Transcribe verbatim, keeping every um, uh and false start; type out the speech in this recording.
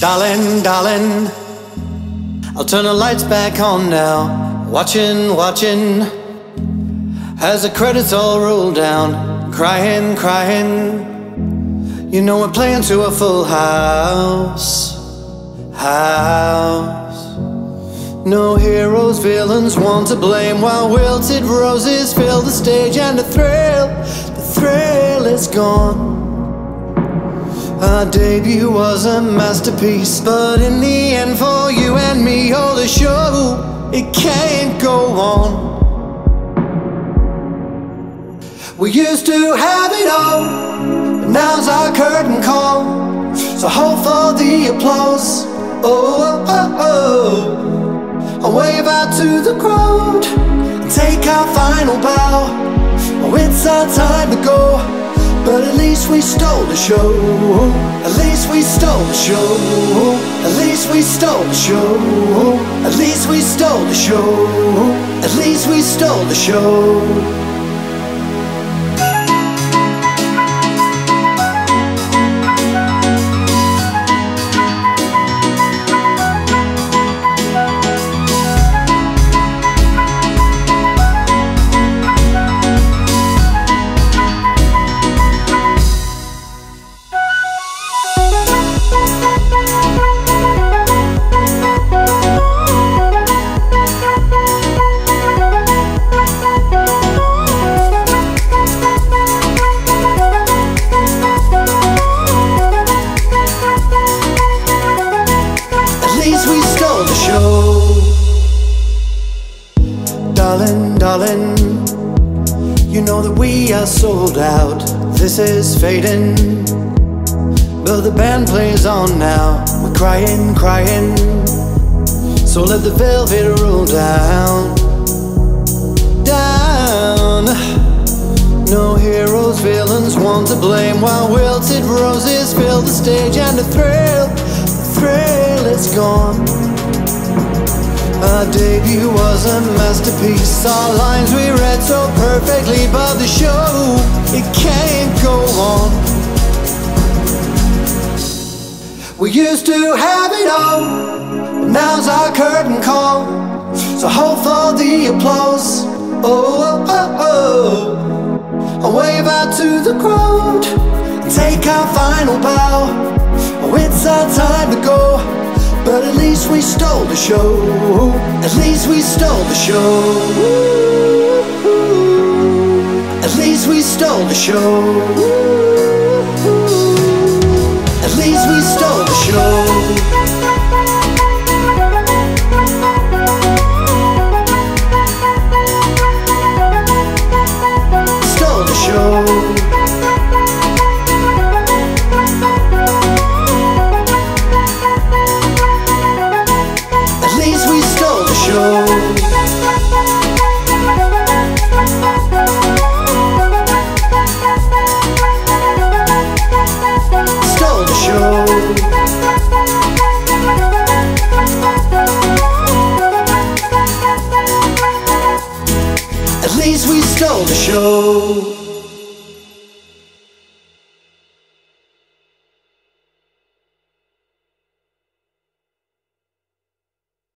Darling, darling, I'll turn the lights back on now. Watching, watching, as the credits all roll down. Crying, crying, you know we're playing to a full house. House. No heroes, villains, one to blame, while wilted roses fill the stage. And the thrill, the thrill is gone. Our debut was a masterpiece, but in the end for you and me, oh, the show, it can't go on. We used to have it all, but now's our curtain call. So hope for the applause, oh, oh, oh. I'll wave out to the crowd and take our final bow. Oh, it's our time to go, but at least we stole the show. At least we stole the show. At least we stole the show. At least we stole the show. At least we stole the show. Darling, darling, you know that we are sold out. This is fading, but the band plays on now. We're crying, crying, so let the velvet roll down. Down. No heroes, villains, one to blame, while wilted roses fill the stage. And the thrill, the thrill is gone. Our debut was a masterpiece, our lines we read so perfectly, but the show, it can't go on. We used to have it all, but now's our curtain call. So hope for the applause, oh, oh, oh. I'll wave out to the crowd and take our final bow. Oh, it's our time to go, but at least we stole the show. At least we stole the show. At least we stole the show. At least we stole the show. Stole the show. At least we stole the show. Stole the show. At least we stole the show.